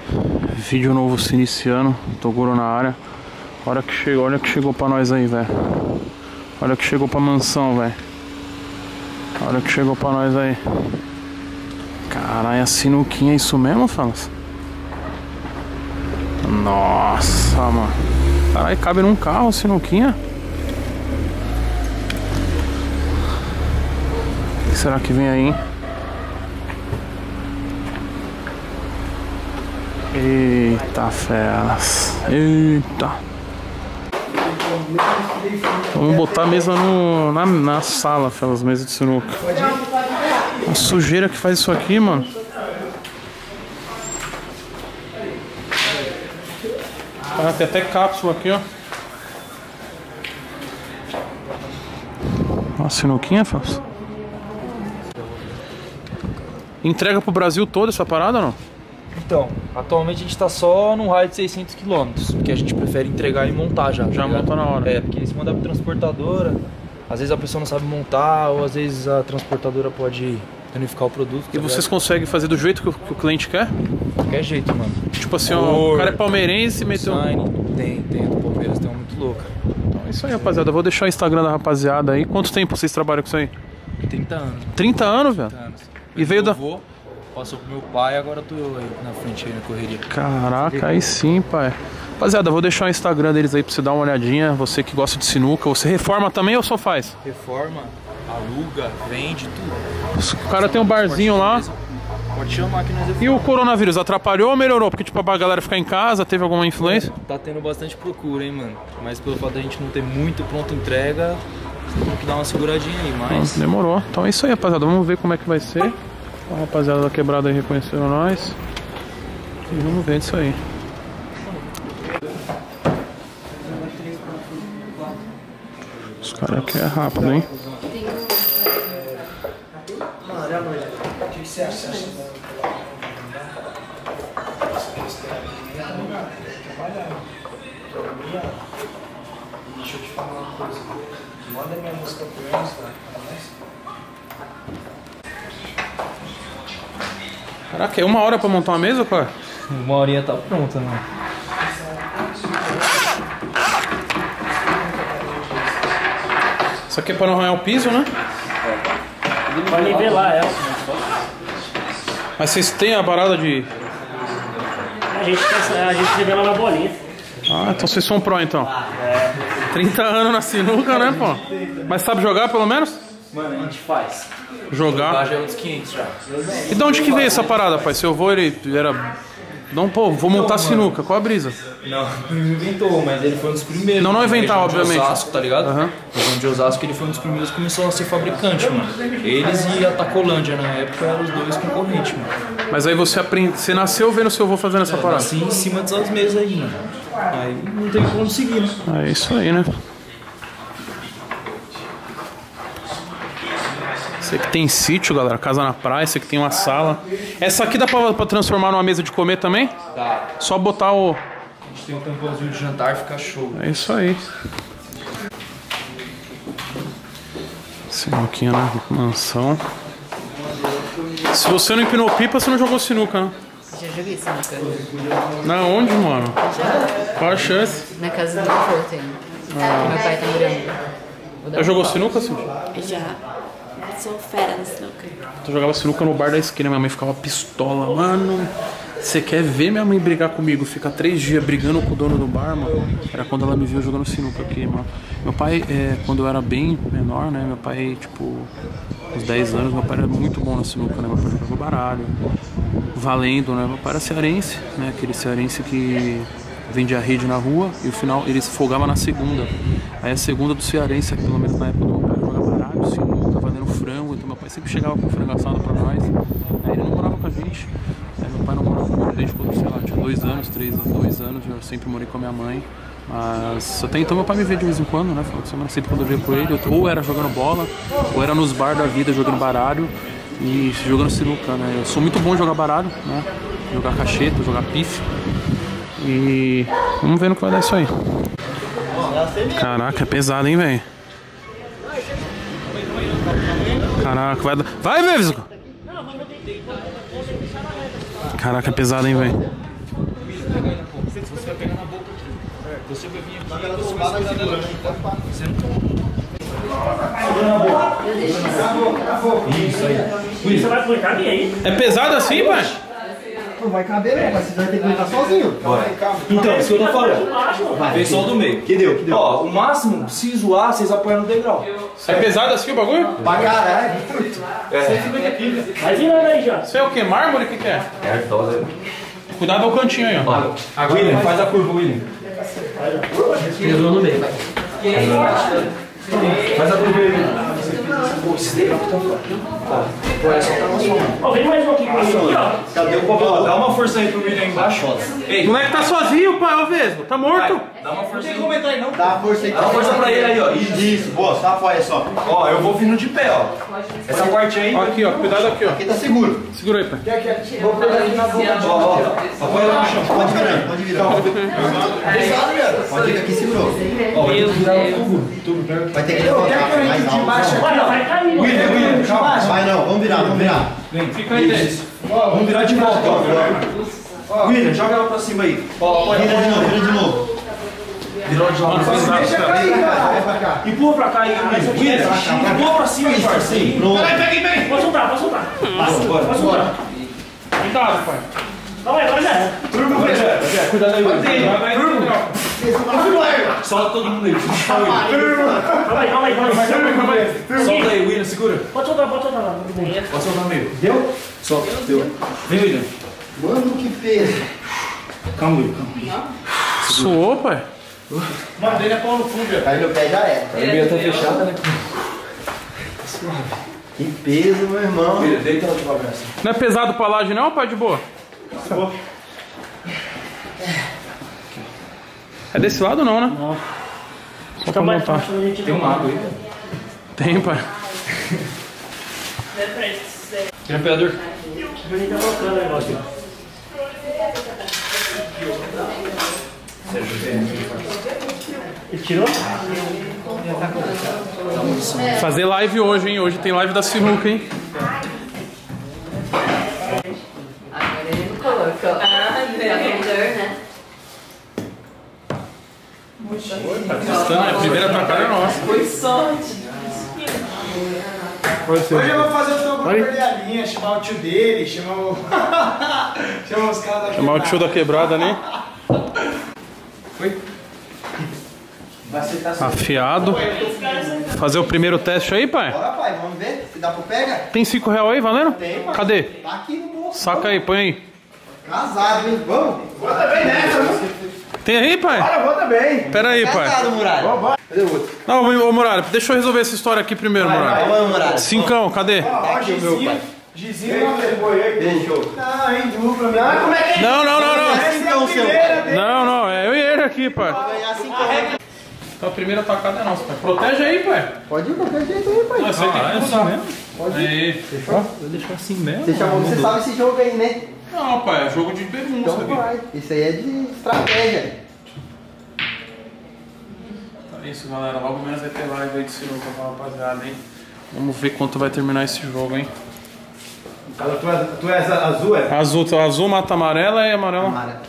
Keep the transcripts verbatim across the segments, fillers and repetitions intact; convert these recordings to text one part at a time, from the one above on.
Vídeo novo se iniciando. Toguro na área. Olha que chegou, olha que chegou pra nós aí, velho. Olha que chegou pra mansão, velho. Olha que chegou pra nós aí. Caralho, a sinuquinha é isso mesmo, Falas? Nossa, mano. Caralho, cabe num carro a sinuquinha? O que será que vem aí, hein? Eita, feras. Eita. Vamos botar a mesa no, na, na sala, feras, mesas de sinuca. A sujeira que faz isso aqui, mano. Ah, tem até cápsula aqui, ó. Ó, a sinuquinha, feras. Entrega pro Brasil todo essa parada ou não? Então, atualmente a gente tá só num raio de seiscentos quilômetros, porque a gente prefere entregar e montar já. Já tá monta na hora. É, porque se mandar pra transportadora, às vezes a pessoa não sabe montar, ou às vezes a transportadora pode danificar o produto. E tá vocês ligado? conseguem fazer do jeito que o, que o cliente quer? Qualquer jeito, mano. Tipo assim, ó, o cara é palmeirense e meteu... Tem, tem, do Palmeiras tem uma muito louca. Então é isso aí, rapaziada. Eu vou deixar o Instagram da rapaziada aí. Quanto tempo vocês trabalham com isso aí? trinta anos. trinta anos, velho? trinta anos. E veio da... Avô, passou pro meu pai, agora tô eu aí na frente aí na correria. Caraca, aí sim, pai. Rapaziada, eu vou deixar o Instagram deles aí pra você dar uma olhadinha. Você que gosta de sinuca, você reforma também ou só faz? Reforma, aluga, vende, tudo. O cara tem um barzinho lá. Pode chamar que nós E o coronavírus atrapalhou ou melhorou? Porque tipo, a galera ficar em casa, teve alguma influência? Tá tendo bastante procura, hein, mano. Mas pelo fato da gente não ter muito pronta entrega, tem que dar uma seguradinha aí, mas... Demorou. Então é isso aí, rapaziada. Vamos ver como é que vai ser. A rapaziada da quebrada aí reconheceram nós. E vamos ver isso aí. Os caras aqui é rápido, hein? O que você acha? Deixa eu te falar uma coisa. Manda minha música pro eles, tá? Caraca, é uma hora pra montar uma mesa, cara? Uma horinha tá pronta, né? Isso aqui é pra não arranhar o piso, né? Vai nivelar ela. Mas vocês têm a parada de... A gente, a gente nivela na bolinha. Ah, então vocês são pró, então. É. trinta anos na sinuca, né, pô? Mas sabe jogar, pelo menos? Mano, a gente faz. Jogar. Já é uns quinhentos já. E de onde que veio essa parada, pai? Seu avô, ele era... Não, pô, vou montar sinuca. Qual a brisa? Não, ele não inventou, mas ele foi um dos primeiros. Não, não inventar, Na região de obviamente. Osasco, tá ligado? Aham. Na região de Osasco ele foi um dos primeiros que começou a ser fabricante, mano. Eles e a Tacolândia, na época, eram os dois concorrentes, mano. Mas aí você aprende... Você nasceu vendo seu avô fazendo essa parada? Assim, em cima dessas mesas aí, mano. Aí não tem como seguir, né? É isso aí, né? Você que tem sítio, galera, casa na praia, você que tem uma sala. Essa aqui dá pra, pra transformar numa mesa de comer também? Tá. Só botar o... A gente tem um tampãozinho de jantar, fica show. É isso aí. Sinuquinha na mansão. Se você não empinou pipa, você não jogou sinuca, né? Já joguei sinuca. Na onde, mano? Qual a chance? Na casa do meu avô tem. Ah. Meu pai tá morando. Já jogou sinuca, Cindy? Já. Sou fera na sinuca. Eu jogava sinuca no bar da esquina, minha mãe ficava pistola. Mano, você quer ver minha mãe brigar comigo? Ficar três dias brigando com o dono do bar, mano. Era quando ela me viu jogando sinuca aqui, mano. Meu pai, é, quando eu era bem menor, né? Meu pai, tipo, uns dez anos, meu pai era muito bom na sinuca, né? Meu pai jogava baralho, valendo, né? Meu pai era cearense, né? Aquele cearense que vendia rede na rua e no final ele se folgava na segunda. Aí a segunda do cearense, pelo menos na época do meu pai, jogava baralho, sinuca, valendo frango. Então meu pai sempre chegava com frango assado pra nós. Aí ele não morava com a gente. Aí meu pai não morava comigo desde quando, sei lá, tinha dois anos, três, dois anos. Eu sempre morei com a minha mãe. Mas até então meu pai me vê de vez em quando, né? Final de semana, sempre quando eu via com ele, eu, ou era jogando bola, ou era nos bar da vida jogando baralho e jogando sinuca, né? Eu sou muito bom em jogar baralho, né? Jogar cacheta, jogar pife. E vamos ver no que vai dar isso aí. Caraca, é pesado, hein, velho? Caraca, vai dar... Vai, velho! Caraca, é pesado, hein, velho? Você vai pegar na boca aqui. Você vai vir aqui e você vai segurar dela aqui, tá? Você não... Segura na boca. Segura na boca. Isso aí. Você vai colocar bem aí? É pesado assim, pai? Não vai caber, não, mas você vai ter que aguentar sozinho. Bora. Então, isso que eu tô falando. Vem só o do meio. Que deu, que deu. Ó, o máximo, se zoar, vocês apoiam no degrau. É pesado assim o bagulho? Pra caralho. É. Vai virando aí já. Isso é o que? Mármore? O que, que é? É artosa. Cuidado ao cantinho aí, ó. Ó, William, faz a curva, William. Pesou no meio. Faz a curva aí, William. Pô, esse degrau que tá fora. Pô, é só pra nós. Ó, vem mais um aqui pra mim, ó. Cadê o copo? Dá uma força aí pro William aí embaixo. Ei, O moleque tá sozinho, pai, ô Vesgo. Tá morto. dá uma força aí. Dá uma força aí. Dá uma força pra ele aí, ó. Isso, boa, só apoia só. Ó, eu vou vindo de pé, ó. Essa parte aí. Ó, aqui, ó. Cuidado aqui, ó. Aqui tá seguro. Segura aí, pai. Vou pegar aqui na boca. Ó, ó. Apoia lá no chão. Pode virar, pode virar. Pode ficar aqui, segurou. Ó, vai ter que virar o tubo. Tubo perto. Vai ter que levantar mais alto. Olha, vai cair. William, William, calma. Vai não, vamos virar, vamos virar. Vem, fica aí dentro. Vamos virar de volta, ó. William, joga ela pra cima aí. Ó, apoia. Vira de novo, vira de novo. Virou de volta. Deixa cair, cara. Vai pra cá. Empurra pra cá aí, William. William, empurra pra cima, aí, parceiro. Pronto. Pode soltar, pode soltar. Bora, Pode soltar. Cuidado, pai. Calma aí, agora já é. Cuidado aí, William. Vai, vai. Solta todo mundo aí. Calma aí, calma aí, calma aí. Solta aí, William, segura. Pode soltar, pode soltar lá. Pode soltar no meio. Deu? Solta, deu. Vem, William. Mano, que peso. Calma, William, calma. Suou, pai. Madeira pau no fundo, velho. Aí meu pé já é. A William tá fechada, né? Que peso, meu irmão. William, deita ela devagar assim. Não é pesado pra laje não, pai, de boa? É desse lado não, né? Não. Só Fica pra mais montar. fácil a gente Tem uma água aí, velho. Tem, pai. Tira o pegador. A gente tá colocando o negócio. Ele tirou? Fazer live hoje, hein? Hoje tem live da sinuca, hein? Agora ele não colocou. Ah, vendedor, né? Tá testando, a primeira tacada é nossa. Foi sorte. Hoje eu vou fazer o seu grupo perder a linha, chamar o tio dele, chamar o. chamar os caras da Chamar o tio da quebrada ali. Foi? Vai aceitar assim. Afiado. Fazer o primeiro teste aí, pai? Bora, pai, vamos ver se dá pro pega. Tem cinco real aí, valendo? Tem, pai. Cadê? Tá aqui no bolso. Saca aí, põe aí. Casado, hein? Vamos? Vou também nessa, né? Tem aí, pai? Bora, vou também. Pera aí, pai. Casado, Muralha. Cadê o outro? Não, ô Muralha, deixa eu resolver essa história aqui primeiro, Muralha. Vamos, Muralha. Cincão, cadê? Ó, aqui o meu, Gizinho. pai. Gizinho não levou aí. Deixou. Não, em dupla, meu. Ah, como é que é? Não, não, não, não. Essa é a Cincão, seu. primeira dele. Não, não, é eu e ele aqui, pai. Vou ganhar cinco reais. Então a primeira tacada é nossa, pai. Protege aí, pai. Pode ir qualquer jeito aí, pai. Você tem que mudar mesmo. Pode ir. Aí. Fechou? Vou deixar assim mesmo. Você, chamou, você sabe esse jogo aí, né? Não, pai, é jogo de pergunta Então aqui. vai. Isso aí é de estratégia. É isso, galera. Logo menos vai ter live aí de sinuca pra rapaziada, hein? Vamos ver quanto vai terminar esse jogo, hein? Cara, tu és, tu és azul, é? Azul, azul mata amarela e amarela. Mara.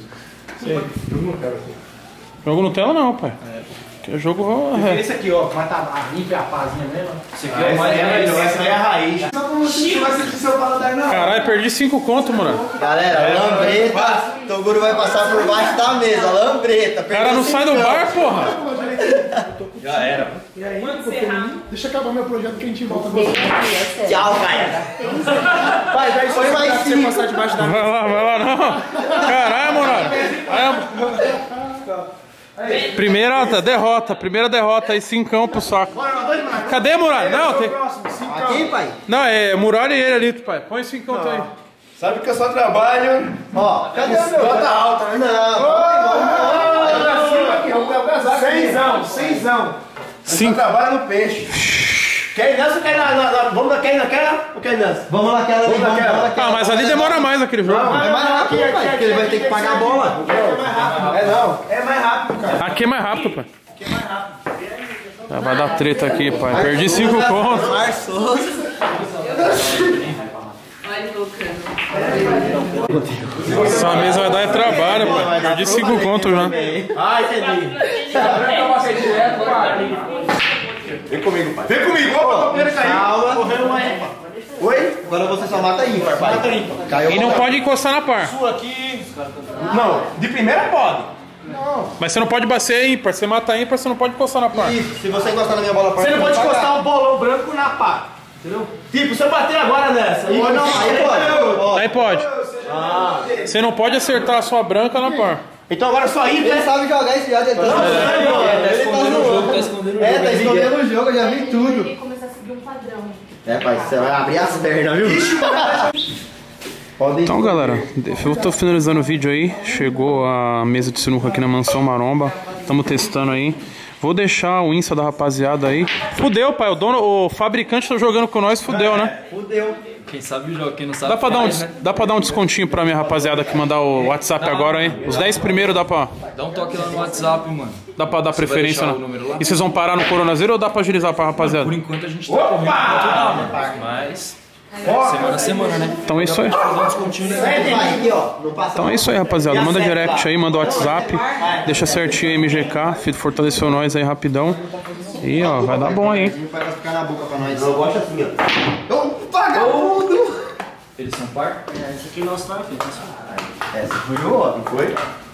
Jogo Nutella não, pai. Que é jogo. É. Esse aqui, ó, mata a limpa a pazinha mesmo. Esse aqui é o mais raiz. Essa aí é a raiz. Só pra você não vai sentir seu paladar, não. Caralho, perdi cinco conto, mano. Galera, lambreta. Toguro vai passar por baixo da mesa. Lambreta. O cara não sai do bar, porra. Já era. Deixa eu acabar meu projeto que a gente volta. Tchau, pai. Vai, vai, Foi mais você cinco. passar debaixo da Vai lá, vai lá, não. Caralho, mano. Aí, primeira derrota, primeira derrota aí, cincão pro saco. Cadê, Muralha? Não, tem. Aqui, pai. Não, é Muralha e ele ali, pai. Põe cincão aí. Sabe que eu só trabalho. Ó, cadê o meu? Nota alta, né? Não. Seisão, seisão. Cinco. Trabalho no peixe. Quer ir nessa ou quer ir na, na, na... Vamos na, quer ir naquela ou quer ir nessa? Vamos naquela ali, Vamos vamos naquela. naquela. Ah, mas ali demora mais aquele jogo. É mais rápido, pai, porque ele vai ter que pagar a bola. É mais rápido. É não. É mais rápido, cara. Aqui é mais rápido, pai. Já vai dar treta aqui, pai. Perdi cinco contos. Mar Souza. Mas Essa mesa vai dar é trabalho, pai. Perdi cinco contos já. Ai, entendi. Vem comigo, pai. Vem comigo. Opa, o copeiro caiu. Calma. Oi? Agora você só mata ímpar, pai. Mata ímpar. Caiu. E não pode encostar na par. Sua aqui. Não, de primeira pode. Mas você não pode bater ímpar. Você mata ímpar, você não pode encostar na par. Isso, se você encostar na minha bola par, Você não pode vai encostar pagar. um bolão branco na pá. Entendeu? Tipo, se eu bater agora nessa. Ou não, aí pode. Aí pode. Você não pode acertar a sua branca na par. Então agora só ir, Ele né? sabe jogar esse jogo, ele tá zoando. Ele tá zoando. É, tá escondendo o jogo, eu já vi tudo. E começar a seguir um padrão. É, pai, você vai abrir as pernas, viu? Pode ir. Então, galera, eu tô finalizando o vídeo aí. Chegou a mesa de sinuca aqui na Mansão Maromba. Estamos testando aí. Vou deixar o Insta da rapaziada aí. Fudeu, pai. O dono, o fabricante tá jogando com nós, fudeu, né? Fudeu. Quem sabe joga, quem não sabe Dá pra, dar um, faz, des- né? dá pra dar um descontinho pra minha rapaziada que mandar o WhatsApp agora, hein? Os dez primeiros dá pra, Dá um toque lá no WhatsApp, mano. dá pra dar preferência, deixar né? o número lá? E vocês vão parar no Coronazeiro ou dá pra agilizar pra rapaziada? Por enquanto a gente tá correndo pra tudo, mano. Mas semana a semana, né? Então é isso aí. Dá um descontinho legal. Vai aqui, ó. Não passa. Então é isso aí, rapaziada. Manda direct aí, manda o WhatsApp. Deixa certinho aí, M G K. Fito fortaleceu nós aí rapidão. E ó, vai dar bom aí, hein? Vai ficar na boca pra nós. Eu gosto assim, ó. Ô, vagabundo! Eles são par? Esse aqui é nosso tá aqui. Essa foi o outro, foi?